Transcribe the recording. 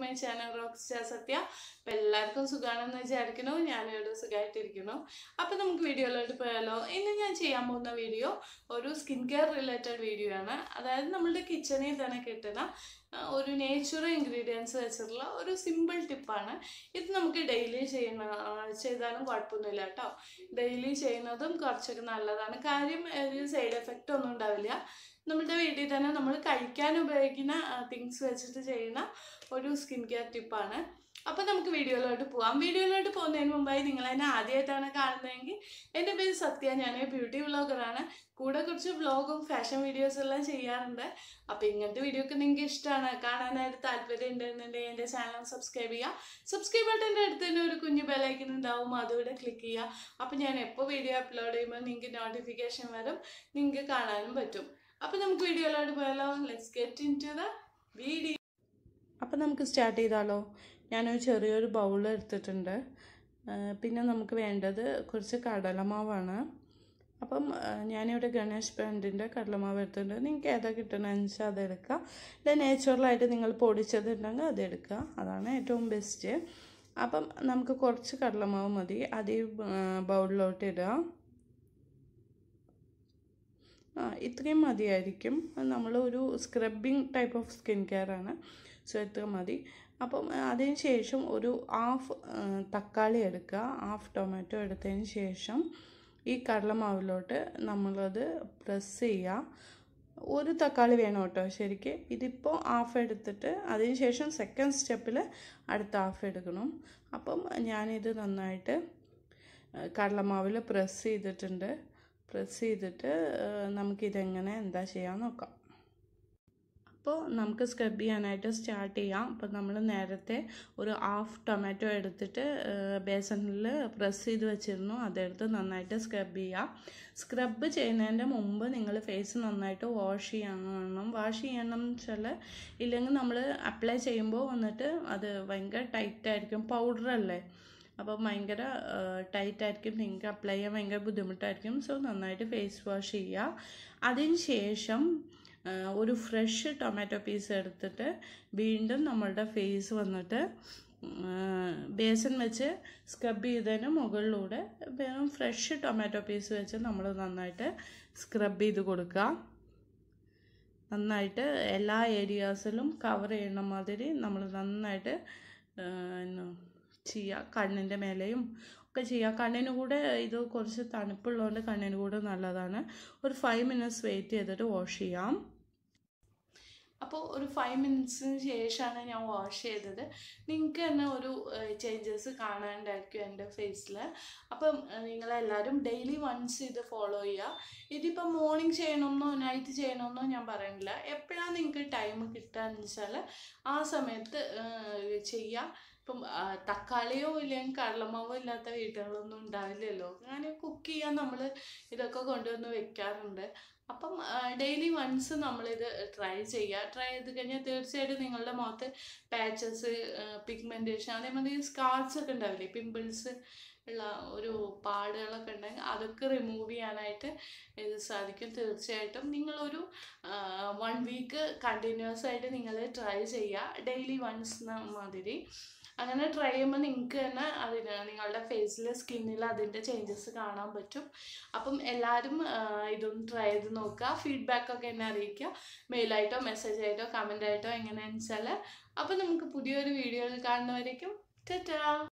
my channel Rockstar Satya. എല്ലാവർക്കും സുഖാണെന്ന് വിചാരിക്കുന്നു. ഞാനിവിടെ സുഖമായിട്ടിരിക്കുന്നു. അപ്പോൾ നമുക്ക് വീഡിയോയിലോട്ട് പോയാലോ. ഇന്ന് ഞാൻ ചെയ്യാൻ പോകുന്ന വീഡിയോ ഒരു സ്കിൻ കെയർ റിലേറ്റഡ് വീഡിയോ ആണ്. അതായത് നമ്മുടെ കിച്ചണിൽ തന്നെ കിട്ടുന്ന ഒരു നേച്ചുറൽ ഇൻഗ്രീഡിയൻസ് വെച്ചിട്ടുള്ള ഒരു സിമ്പിൾ ടിപ്പാണ്. ഇത് നമുക്ക് ഡെയിലി ചെയ്താലും കുഴപ്പമൊന്നുമില്ല കേട്ടോ. ഡെയിലി ചെയ്യുന്നതും കുറച്ചൊക്കെ നല്ലതാണ്. കാര്യം ഒരു സൈഡ് എഫക്റ്റ് ഒന്നും ഉണ്ടാവില്ല. നമ്മുടെ വീട്ടിൽ തന്നെ നമ്മൾ കഴിക്കാൻ ഉപയോഗിക്കുന്ന തിങ്സ് വെച്ചിട്ട് ചെയ്യുന്ന ഒരു സ്കിൻ കെയർ ടിപ്പാണ്. അപ്പോൾ നമുക്ക് വീഡിയോയിലോട്ട് പോകാം. വീഡിയോയിലോട്ട് പോകുന്നതിന് മുമ്പായി നിങ്ങൾ എന്നെ ആദ്യമായിട്ടാണ് കാണുന്നതെങ്കിൽ എൻ്റെ പേര് സത്യ, ഞാൻ ബ്യൂട്ടി വ്ളോഗറാണ്. കൂടെ കുറച്ച് വ്ളോഗും ഫാഷൻ വീഡിയോസും എല്ലാം ചെയ്യാറുണ്ട്. അപ്പോൾ ഇങ്ങനത്തെ വീഡിയോ ഒക്കെ നിങ്ങൾക്ക് ഇഷ്ടമാണ്, കാണാനായിട്ട് താല്പര്യം ഉണ്ടെന്നുണ്ടെങ്കിൽ എൻ്റെ ചാനൽ സബ്സ്ക്രൈബ് ചെയ്യുക. സബ്സ്ക്രൈബ് ബട്ടൻ്റെ അടുത്ത് തന്നെ ഒരു കുഞ്ഞു ബെല്ലൈക്കൻ ഉണ്ടാവും, അതുകൂടെ ക്ലിക്ക് ചെയ്യുക. അപ്പോൾ ഞാൻ എപ്പോൾ വീഡിയോ അപ്ലോഡ് ചെയ്യുമ്പോൾ നിങ്ങൾക്ക് നോട്ടിഫിക്കേഷൻ വരും, നിങ്ങൾക്ക് കാണാനും പറ്റും. അപ്പോൾ നമുക്ക് വീഡിയോയിലോട്ട് പോയാലോ. Let's get into the video. അപ്പോൾ നമുക്ക് സ്റ്റാർട്ട് ചെയ്താലോ. ഞാനൊരു ചെറിയൊരു ബൗൾ എടുത്തിട്ടുണ്ട്. പിന്നെ നമുക്ക് വേണ്ടത് കുറച്ച് കടലമാവാണ്. അപ്പം ഞാനിവിടെ ഗണേഷ് ബ്രാൻഡിൻ്റെ കടലമാവ് എടുത്തിട്ടുണ്ട്. നിങ്ങൾക്ക് ഏതാ കിട്ടണമെന്ന് വെച്ചാൽ അതെടുക്കുക. ഇത് നേച്ചുറലായിട്ട് നിങ്ങൾ പൊടിച്ചതുണ്ടെങ്കിൽ അതെടുക്കുക, അതാണ് ഏറ്റവും ബെസ്റ്റ്. അപ്പം നമുക്ക് കുറച്ച് കടലമാവ് മതി, അത് ഈ ബൗളിലോട്ട് ഇടുക. ഇത്രയും മതിയായിരിക്കും. നമ്മളൊരു scrubbing type of skin care ആണ്, സോ ഇത്ര മതി. അപ്പം അതിന് ശേഷം ഒരു ഹാഫ് തക്കാളി എടുക്കുക, ഹാഫ് ടൊമാറ്റോ എടുത്തതിന് ശേഷം ഈ കടലമാവിലോട്ട് നമ്മളത് പ്രസ് ചെയ്യുക. ഒരു തക്കാളി വേണം കേട്ടോ ശരിക്ക്. ഇതിപ്പോൾ ഹാഫ് എടുത്തിട്ട് അതിന് ശേഷം സെക്കൻഡ് സ്റ്റെപ്പിൽ അടുത്ത ഹാഫ് എടുക്കണം. അപ്പം ഞാനിത് നന്നായിട്ട് കടലമാവിൽ പ്രസ് ചെയ്തിട്ടുണ്ട്. പ്രസ് ചെയ്തിട്ട് നമുക്കിതെങ്ങനെ എന്താ ചെയ്യാൻ നോക്കാം. അപ്പോൾ നമുക്ക് സ്ക്രബ് ചെയ്യാനായിട്ട് സ്റ്റാർട്ട് ചെയ്യാം. അപ്പോൾ നമ്മൾ നേരത്തെ ഒരു ഹാഫ് ടൊമാറ്റോ എടുത്തിട്ട് ബേസണിൽ പ്രസ് ചെയ്ത് വെച്ചിരുന്നു, അതെടുത്ത് നന്നായിട്ട് സ്ക്രബ് ചെയ്യുക. സ്ക്രബ് ചെയ്യുന്നതിൻ്റെ മുമ്പ് നിങ്ങൾ ഫേസ് നന്നായിട്ട് വാഷ് ചെയ്യണം. വാഷ് ചെയ്യണം എന്ന് വെച്ചാൽ ഇല്ലെങ്കിൽ നമ്മൾ അപ്ലൈ ചെയ്യുമ്പോൾ വന്നിട്ട് അത് ഭയങ്കര ടൈറ്റായിരിക്കും, പൗഡറല്ലേ, അപ്പോൾ ഭയങ്കര ടൈറ്റായിരിക്കും, നിങ്ങൾക്ക് അപ്ലൈ ചെയ്യാൻ ഭയങ്കര ബുദ്ധിമുട്ടായിരിക്കും. സോ നന്നായിട്ട് ഫേസ് വാഷ് ചെയ്യുക. അതിന് ശേഷം ഒരു ഫ്രഷ് ടൊമാറ്റോ പീസ് എടുത്തിട്ട് വീണ്ടും നമ്മളുടെ ഫേസ് വന്നിട്ട് ബേസൻ വെച്ച് സ്ക്രബ് ചെയ്തതിന് മുകളിലൂടെ വെറും ഫ്രഷ് ടൊമാറ്റോ പീസ് വെച്ച് നമ്മൾ നന്നായിട്ട് സ്ക്രബ് ചെയ്ത് കൊടുക്കുക. നന്നായിട്ട് എല്ലാ ഏരിയാസിലും കവർ ചെയ്യണ മാതിരി നമ്മൾ നന്നായിട്ട് ചെയ്യുക. കണ്ണിൻ്റെ മേലെയും ഒക്കെ ചെയ്യുക. കണ്ണിന് കൂടെ ഇത് കുറച്ച് തണുപ്പുള്ളതുകൊണ്ട് കണ്ണിന് കൂടെ നല്ലതാണ്. ഒരു 5 മിനിറ്റ്സ് വെയിറ്റ് ചെയ്തിട്ട് വാഷ് ചെയ്യാം. അപ്പോൾ ഒരു 5 മിനിറ്റ്സിന് ശേഷമാണ് ഞാൻ വാഷ് ചെയ്തത്. നിങ്ങൾക്ക് തന്നെ ഒരു ചേഞ്ചസ് കാണാനുണ്ടായിരിക്കും എൻ്റെ ഫേസിൽ. അപ്പം നിങ്ങളെല്ലാവരും ഡെയിലി വൺസ് ഇത് ഫോളോ ചെയ്യുക. ഇതിപ്പോൾ മോർണിംഗ് ചെയ്യണമെന്നോ നൈറ്റ് ചെയ്യണമെന്നോ ഞാൻ പറയുന്നില്ല. എപ്പോഴാണ് നിങ്ങൾക്ക് ടൈം കിട്ടുകയെന്ന് വെച്ചാൽ ആ സമയത്ത് ചെയ്യുക. ഇപ്പം തക്കാളിയോ ഇല്ലെങ്കിൽ കടലമാവോ ഇല്ലാത്ത വീട്ടുകളൊന്നും ഉണ്ടാവില്ലല്ലോ. ഞാൻ കുക്ക് ചെയ്യാൻ നമ്മൾ ഇതൊക്കെ കൊണ്ടുവന്ന് വെക്കാറുണ്ട്. അപ്പം ഡെയിലി വൺസ് നമ്മളിത് ട്രൈ ചെയ്യുക. ട്രൈ ചെയ്ത് കഴിഞ്ഞാൽ തീർച്ചയായിട്ടും നിങ്ങളുടെ മുഖത്ത് പാച്ചസ്, പിഗ്മെൻറ്റേഷൻ, അതേമാതിരി സ്കാർസ് ഒക്കെ ഉണ്ടാവില്ലേ, പിമ്പിൾസ് ഉള്ള ഒരു പാടുകളൊക്കെ ഉണ്ടെങ്കിൽ അതൊക്കെ റിമൂവ് ചെയ്യാനായിട്ട് ഇത് സാധിക്കും. തീർച്ചയായിട്ടും നിങ്ങളൊരു 1 വീക്ക് കണ്ടിന്യൂസ് ആയിട്ട് നിങ്ങൾ ട്രൈ ചെയ്യുക, ഡെയിലി വൺസ് മാതിരി. അങ്ങനെ ട്രൈ ചെയ്യുമ്പോൾ നിങ്ങൾക്ക് തന്നെ നിങ്ങളുടെ ഫേസിൽ, സ്കിന്നിൽ അതിൻ്റെ ചേഞ്ചസ് കാണാൻ പറ്റും. അപ്പം എല്ലാവരും ഇതൊന്ന് ട്രൈ ചെയ്ത് നോക്കുക. ഫീഡ്ബാക്കൊക്കെ എന്നെ അറിയിക്കുക, മെയിലായിട്ടോ മെസ്സേജായിട്ടോ കമൻ്റായിട്ടോ എങ്ങനെയാണെന്ന് വെച്ചാൽ. അപ്പം നമുക്ക് പുതിയൊരു വീഡിയോയിൽ കാണുന്നവരേക്കും ടാറ്റാ.